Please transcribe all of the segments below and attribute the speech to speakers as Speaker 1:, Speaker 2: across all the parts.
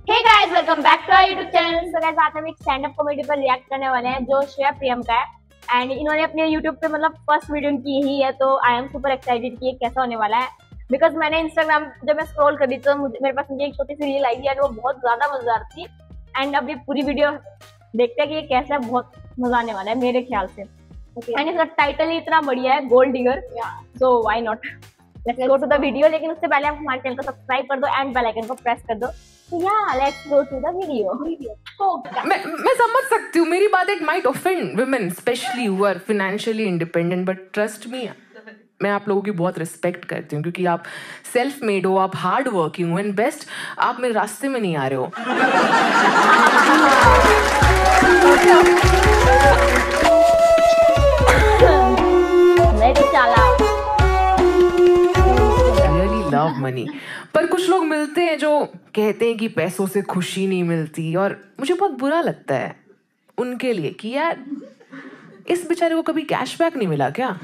Speaker 1: Hey guys, welcome back to our YouTube channel. So guys, आज हम एक stand up comedy पर react करने वाले हैं जो श्रेया प्रियंका है एंड इन्होंने अपने यूट्यूब पे मतलब फर्स्ट वीडियो की ही है। तो आई एम सुपर एक्साइटेड कि ये कैसा होने वाला है बिकॉज मैंने इंस्टाग्राम जब मैं स्क्रॉल कर रही तो मेरे पास मुझे एक छोटी सी रील आई थी एंड वो बहुत ज्यादा मजेदार थी। एंड अब ये पूरी वीडियो देखते हैं कि ये कैसा, बहुत मजा आने वाला है मेरे ख्याल से। एंड इसका टाइटल ही इतना बढ़िया है, gold digger, so why not, let's go to the video. लेकिन उससे पहले आप हमारे चैनल को सब्सक्राइब कर दो एंड बेल आइकन को प्रेस कर दो। So yeah, let's go to the video.
Speaker 2: मैं समझ सकती हूँ, मेरी बात it might offend women specially who are financially independent, but trust me, मैं आप लोगों की बहुत रिस्पेक्ट करती हूँ क्योंकि आप सेल्फ मेड हो, आप हार्ड वर्किंग हो एंड बेस्ट आप मेरे रास्ते में नहीं आ रहे हो। लव मनी, पर कुछ लोग मिलते हैं जो कहते हैं कि पैसों से खुशी नहीं मिलती और मुझे बहुत बुरा लगता है उनके लिए कि यार इस बेचारे को कभी कैशबैक नहीं मिला क्या?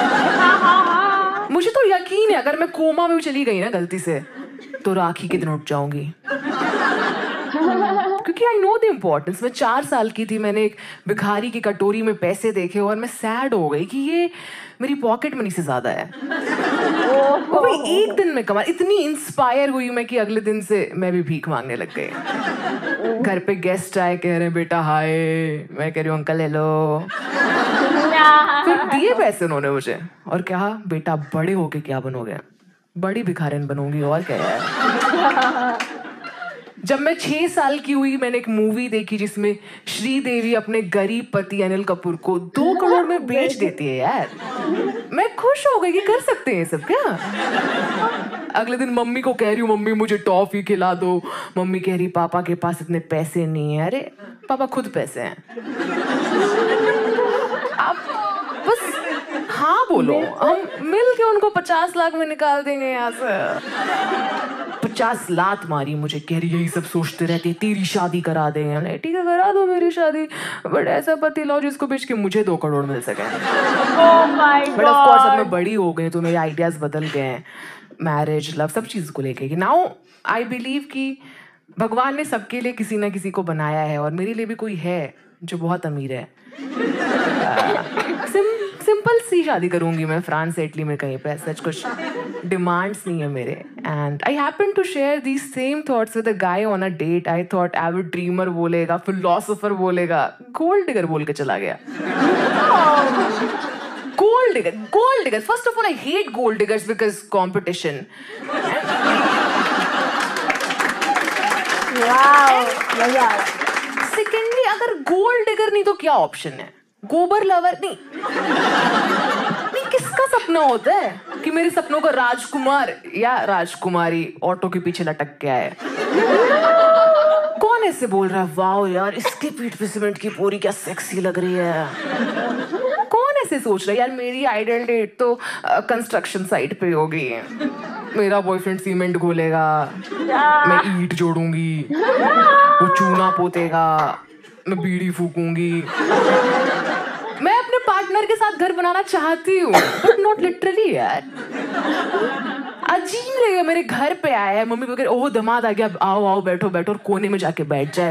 Speaker 2: मुझे तो यकीन है अगर मैं कोमा में चली गई ना गलती से तो राखी के दिन उठ जाऊंगी क्योंकि आई नो द इम्पोर्टेंस। मैं 4 साल की थी, मैंने एक भिखारी की कटोरी में पैसे देखे और मैं सैड हो गई कि ये मेरी पॉकेट मनी से ज्यादा है। वो भाई एक दिन में कमा, इतनी इंस्पायर हुई मैं कि अगले दिन से मैं भी भीख मांगने लग गई। घर पे गेस्ट आए, कह रहे हैं बेटा हाय, मैं कह रही हूँ अंकल ले लो। फिर दिए पैसे उन्होंने मुझे और कहा बेटा बड़े होके क्या बनोगे? बड़ी भिखारिन बनूंगी और क्या यार। जब मैं 6 साल की हुई मैंने एक मूवी देखी जिसमें श्रीदेवी अपने गरीब पति अनिल कपूर को 2 करोड़ में बेच देती है यार। मैं खुश हो गई कि कर सकते हैं सब क्या। अगले दिन मम्मी को कह रही हूँ मम्मी मुझे टॉफी खिला दो, मम्मी कह रही पापा के पास इतने पैसे नहीं है। अरे पापा खुद पैसे हैं, आप बस हाँ बोलो, हम मिल के उनको 50 लाख में निकाल देंगे यहाँ से। 50 लात मारी मुझे, कह रही यही सब सोचते रहती, तेरी शादी करा देंगे। ठीक है करा दो मेरी शादी, बट ऐसा पति लाओ जिसको बेच के मुझे 2 करोड़ मिल सके। बट ऑफ कोर्स अब मैं बड़ी हो गई तो मेरे आइडियाज बदल गए हैं, मैरिज लव सब चीज को लेके। नाउ आई बिलीव कि भगवान ने सबके लिए किसी ना किसी को बनाया है और मेरे लिए भी कोई है जो बहुत अमीर है। सिंपल सी शादी करूंगी मैं फ्रांस इटली में कहीं पे, सच कुछ डिमांड्स नहीं है मेरे। And I happen to share these same thoughts with a guy on a date. I thought avid dreamer बोलेगा, फिलोसोफर बोलेगा, गोल्ड डिगर बोल के चला गया। Gold digger, first of all I hate gold diggers because competition. Secondly अगर gold digger नहीं तो क्या ऑप्शन है? गोबर लवर नहीं, किसका सपना होता है कि मेरे सपनों का राजकुमार या राजकुमारी ऑटो के पीछे लटक के आए? कौन ऐसे बोल रहा है वाओ यार इसकी पीठ पे सीमेंट की पूरी क्या सेक्सी लग रही है? कौन ऐसे सोच रहा है यार मेरी आइडियल डेट तो कंस्ट्रक्शन साइट पे होगी, मेरा बॉयफ्रेंड सीमेंट घोलेगा, मैं ईंट जोड़ूंगी, वो चूना पोतेगा, मैं बीड़ी फूकूंगी। मैं अपने पार्टनर के साथ घर बनाना चाहती हूँ बट नॉट लिटरली यार। अजीब लगेगा मेरे घर पे आया है, मम्मी वगैरह ओह दामाद आ गया, आओ आओ बैठो बैठो, और कोने में जाके बैठ जाए।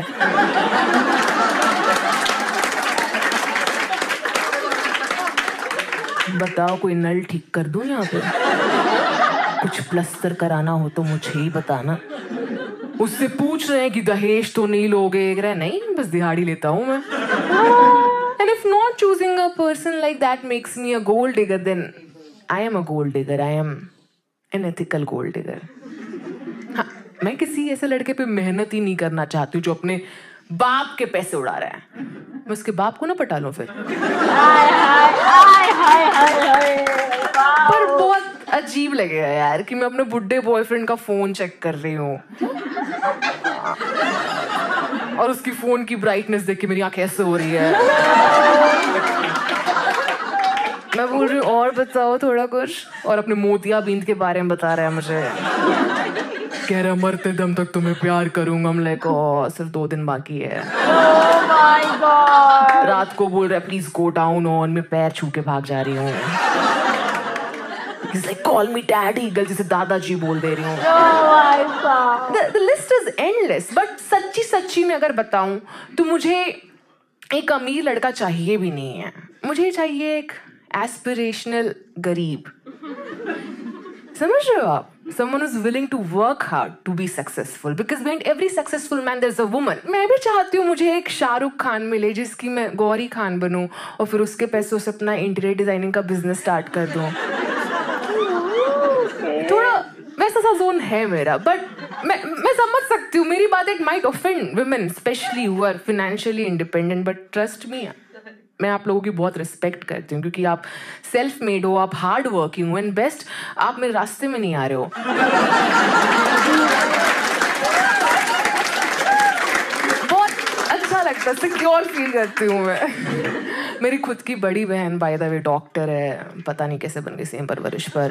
Speaker 2: बताओ कोई नल ठीक कर दूं यहाँ पे? कुछ प्लस्तर कराना हो तो मुझे ही बताना। उससे पूछ रहे हैं कि दहेज तो नहीं लोगे? नहीं बस दिहाड़ी लेता हूँ मैं। And if not choosing a person like that makes me a gold digger, then I am a gold digger. I am an ethical gold digger. हाँ, मैं किसी ऐसे लड़के पे मेहनत ही नहीं करना चाहती जो अपने बाप के पैसे उड़ा रहा है। मैं उसके बाप को ना पटा लूं फिर। पर बहुत अजीब लगेगा यार कि मैं अपने बुड्ढे बॉयफ्रेंड का फोन चेक कर रही हूँ और उसकी फोन की ब्राइटनेस देख के मेरी आंखें ऐसे हो रही है। मैं बोल रही हूँ और बताओ थोड़ा कुछ, और अपने मोतियाबिंद के बारे में बता रहा है मुझे। कह रहा मरते दम तक तुम्हें प्यार करूंगा। हम लाइक सिर्फ 2 दिन बाकी है।
Speaker 1: Oh my God.
Speaker 2: रात को बोल रहा है प्लीज गो डाउन ऑन, मैं पैर छू के भाग जा रही हूँ। He's like, call me daddy, गलती से दादाजी बोल दे रही हूँ. The list is endless. But सच्ची में अगर बताऊं तो मुझे एक अमीर लड़का चाहिए भी नहीं है. मुझे चाहिए एक एस्पिरेशनल गरीब. समझ रहे हो आप? Someone who's willing to work hard to be successful, because behind every successful man there's a woman. मैं भी चाहती हूँ मुझे एक शाहरुख खान मिले जिसकी मैं गौरी खान बनूं और फिर उसके पैसों से अपना इंटीरियर डिजाइनिंग का बिजनेस स्टार्ट कर दूं. थोड़ा वैसा सा जोन है मेरा, बट मैं समझ सकती हूँ मेरी बात it might offend women specially who are financially independent, but trust me, मैं आप लोगों की बहुत रिस्पेक्ट करती हूँ क्योंकि आप सेल्फ मेड हो, आप हार्ड वर्किंग हो, एंड बेस्ट आप मेरे रास्ते में नहीं आ रहे हो. बहुत अच्छा लगता है, सिक्योर फील करती हूँ मैं. मेरी खुद की बड़ी बहन बाय द वे डॉक्टर है, पता नहीं कैसे बन गई सेम परवरिश, पर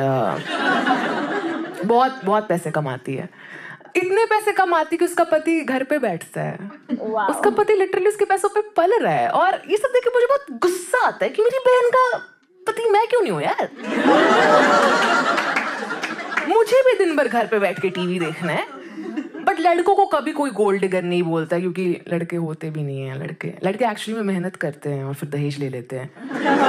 Speaker 2: बहुत बहुत पैसे कमाती है. इतने पैसे कमाती कि उसका पति घर पे बैठता है. उसका पति लिटरली उसके पैसों पे पल रहा है. और ये सब देख के मुझे बहुत गुस्सा आता है कि मेरी बहन का पति मैं क्यों नहीं हूं यार. मुझे भी दिन भर घर पे बैठ के टीवी देखना है. बट लड़कों को कभी कोई गोल्ड डिगर नहीं बोलता क्योंकि लड़के होते भी नहीं हैं. लड़के एक्चुअली में मेहनत करते हैं और फिर दहेज ले लेते हैं.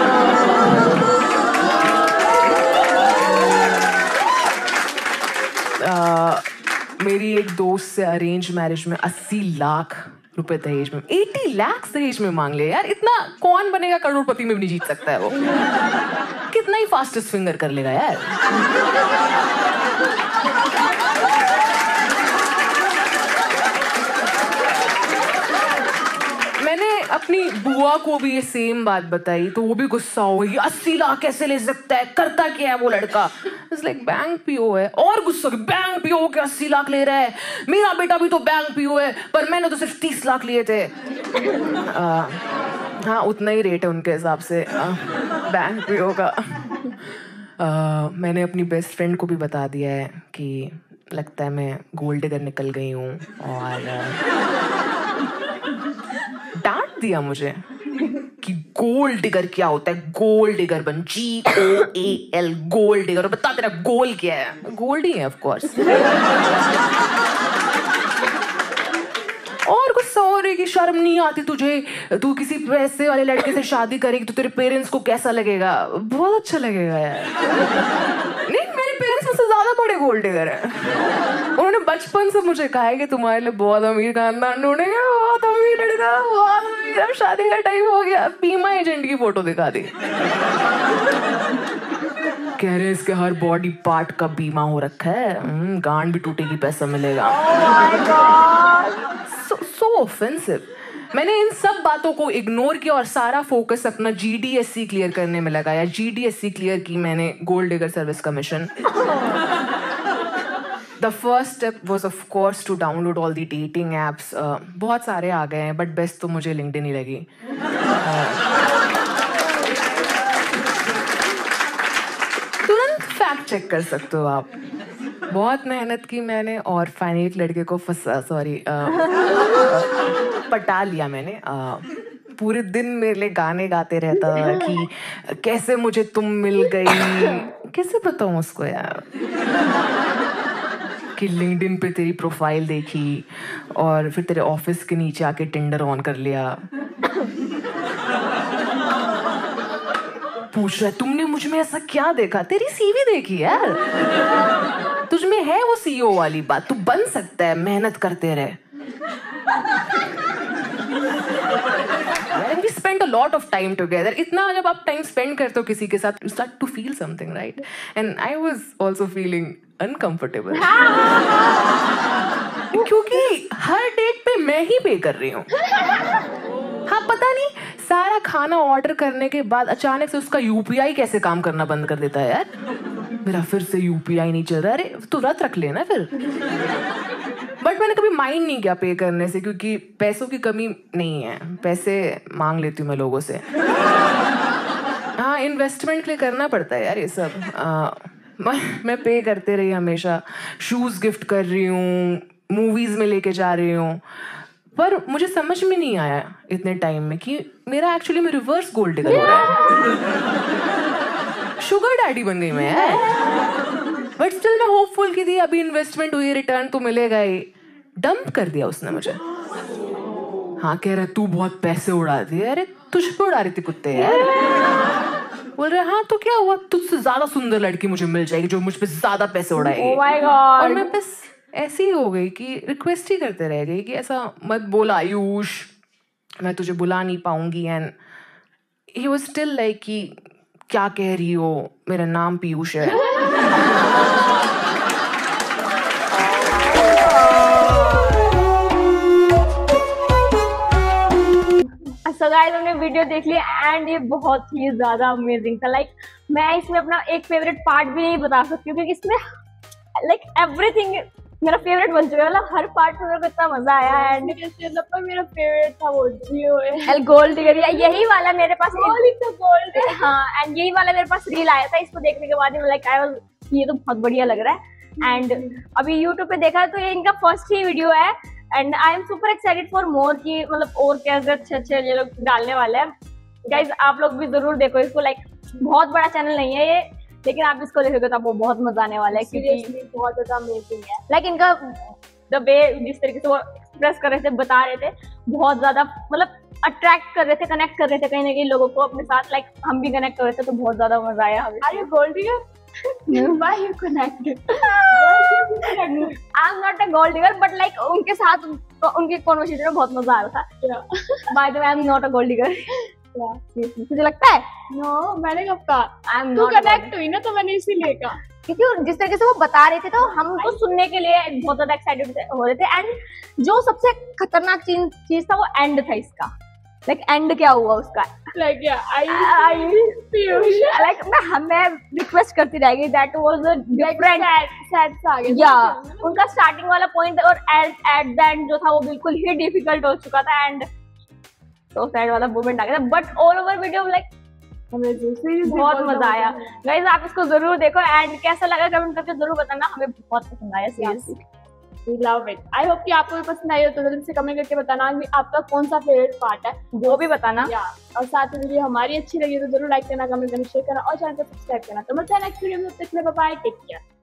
Speaker 2: मेरी एक दोस्त से अरेंज मैरिज में 80 लाख रुपए दहेज में, 80 लाख दहेज में मांग ले यार. इतना कौन बनेगा करोड़पति में भी नहीं जीत सकता है वो. कितना ही फास्टेस्ट फिंगर कर लेगा यार. मैंने अपनी बुआ को भी ये सेम बात बताई तो वो भी गुस्सा हो गई. 80 लाख कैसे ले सकता है, करता क्या है वो लड़का. It's like बैंक पीओ है. और गुस्सा कि बैंक पीओ के 80 लाख ले रहा है. मेरा बेटा भी तो बैंक पीओ है पर मैंने तो सिर्फ 30 लाख लिए थे. हाँ उतना ही रेट है उनके हिसाब से बैंक पीओ का. मैंने अपनी बेस्ट फ्रेंड को भी बता दिया है कि लगता है मैं गोल्ड डिगर निकल गई हूँ. और डांट दिया मुझे कि गोल्ड डिगर क्या होता है. गोल्ड डिगर बन, GOAL गोल्ड डिगर. और बता तेरा गोल क्या है. गोल्ड ही है ऑफ कोर्स. और गुस्सा हो रही कि शर्म नहीं आती तुझे, तू किसी पैसे वाले लड़के से शादी करेगी तो तेरे पेरेंट्स को कैसा लगेगा. बहुत अच्छा लगेगा यार. नहीं मेरे पेरेंट्स मुझसे ज्यादा बड़े गोल्ड डिगर हैं. उन्होंने बचपन से मुझे कहा है कि तुम्हारे लिए बहुत अमीर खानदान ढूंढेंगे. बहुत अमीर लड़का, बहुत अमीर. अब शादी का टाइम हो गया. बीमा एजेंट की फोटो दिखा दी. कह रहे इसके हर बॉडी पार्ट का बीमा हो रखा है. गांड भी टूटेगी पैसा मिलेगा. so offensive. मैंने इन सब बातों को इग्नोर किया और सारा फोकस अपना GDSC क्लियर करने में लगाया. GDSC क्लियर की मैंने, gold digger service commission. The first step was of course to download all the dating apps. बहुत सारे आ गए हैं बट बेस्ट तो मुझे LinkedIn ही लगी. तुरंत फैक्ट चेक कर सकते हो आप. बहुत मेहनत की मैंने और फाइनली एक लड़के को पटा लिया मैंने. पूरे दिन मेरे लिए गाने गाते रहता कि कैसे मुझे तुम मिल गई. कैसे बताऊं उसको यार कि लिंक्डइन पे तेरी प्रोफाइल देखी और फिर तेरे ऑफिस के नीचे आके टिंडर ऑन कर लिया. पूछ रहा है तुमने मुझ में ऐसा क्या देखा. तेरी CV देखी यार. तुझ में है वो CEO वाली बात. तू बन सकता है, मेहनत करते रहे. We spend a lot of time together. इतना जब आप टाइम स्पेंड करते हो किसी के साथ, you start to feel something, right? And I was also feeling uncomfortable. क्योंकि हर डेट पे मैं ही पे कर रही हूँ. हाँ पता नहीं सारा खाना ऑर्डर करने के बाद अचानक से उसका UPI कैसे काम करना बंद कर देता है यार. मेरा फिर से UPI नहीं चल रहा. अरे तू रत रख लेना फिर. बट मैंने कभी माइंड नहीं किया पे करने से क्योंकि पैसों की कमी नहीं है. पैसे मांग लेती हूँ मैं लोगों से. हाँ इन्वेस्टमेंट के लिए करना पड़ता है यार ये सब. मैं पे करते रही हमेशा. शूज गिफ्ट कर रही हूँ, मूवीज में लेके जा रही हूँ. पर मुझे समझ में नहीं आया इतने टाइम में कि मेरा एक्चुअली में रिवर्स गोल्ड डिगर हो रहा है. शुगर डैडी बन गई मैं यार। बट स्टिल मैं होपफुल की थी, अभी इन्वेस्टमेंट हुई, रिटर्न तो मिलेगा ही। डंप कर दिया उसने मुझे। हाँ, कह रहा तू बहुत पैसे उड़ा दिए। अरे तुझ पे उड़ा रही थी कुत्ते यार। बोल रहे हाँ तो क्या हुआ, तुझसे ज्यादा सुंदर लड़की मुझे मिल जाएगी जो मुझ पे ज्यादा पैसे उड़ाएगी।
Speaker 1: Oh my God.
Speaker 2: और मैं बस ऐसी ही हो गई कि रिक्वेस्ट ही करते रह गई कि ऐसा मत बोल आयुष, मैं तुझे बुला नहीं पाऊंगी। And he was still like कि क्या कह रही हो, मेरा नाम पीयूष है।
Speaker 1: So guys, हमने वीडियो देख ली एंड ये बहुत ही ज्यादा अमेजिंग था। लाइक मैं इसमें अपना एक फेवरेट पार्ट भी नहीं बता सकती हूँ क्योंकि इसमें लाइक एवरीथिंग मेरा फेवरेट बन चुका है। मतलब हर पार्ट में मेरे को इतना मजा आया। एंड मेरा फेवरेट था वो जियो एल गोल्ड डिगर, यही वाला मेरे पास गोल्ड। हाँ, एंड यही वाला मेरे पास रील आया था। इसको देखने के बाद ही लाइक आई वाज, ये तो बहुत बढ़िया लग रहा है। एंड अभी यूट्यूब पे देखा तो ये इनका फर्स्ट ही वीडियो है and I am super excited for more की मतलब और कैसे अच्छे ये लोग डालने वाले हैं। गाइज आप लोग भी जरूर देखो इसको। लाइक बहुत बड़ा चैनल नहीं है ये, लेकिन आप इसको देखोगे तो आपको बहुत मजा आने वाला है क्योंकि बहुत ज्यादा अमेजिंग है। लाइक इनका द वे जिस तरीके से वो एक्सप्रेस कर रहे थे, बता रहे थे, बहुत ज्यादा मतलब अट्रैक्ट कर रहे थे, कनेक्ट कर रहे थे कहीं ना कहीं लोगों को अपने साथ। लाइक हम भी कनेक्ट कर रहे थे तो बहुत ज्यादा मजा आया हमें। अरे gold digger why you connected? I'm not a gold digger, but like उनके साथ उनके कॉन्वर्सेशन में बहुत मजा आ रहा था। By the way, I'm not a gold digger. तुझे लगता है? No, मैंने कब कहा? तू कनेक्ट हुई ना तो मैंने इसीलिए कहा। क्योंकि जिस तरीके से वो बता रहे थे तो हम तो सुनने के लिए बहुत ज्यादा एक्साइटेड हो रहे थे। एंड जो सबसे खतरनाक चीज था वो एंड था इसका। लाइक एंड क्या हुआ उसका, लाइक लाइक मैं रिक्वेस्ट करती रहेगी that was a different sad आगे या उनका स्टार्टिंग वाला पॉइंट और एट द एंड जो था वो बिल्कुल ही डिफिकल्ट हो चुका था एंड तो सैड वाला मोमेंट आ गया था। But all over video like बहुत मजा आया। गाइस आप इसको जरूर देखो एंड कैसा लगा कमेंट करके जरूर बताना, हमें बहुत पसंद आया seriously. We love it. I hope कि आपको भी पसंद आई हो तो जल्दी से कमेंट करके बताना कि आपका कौन सा फेवरेट पार्ट है, वो भी बताना। और साथ में वीडियो हमारी अच्छी लगी तो जरूर लाइक करना, कमेंट करना, शेयर करना और चैनल को सब्सक्राइब करना। तो मिलते हैं नेक्स्ट वीडियो में, तब तक के लिए बाय बाय, टेक केयर।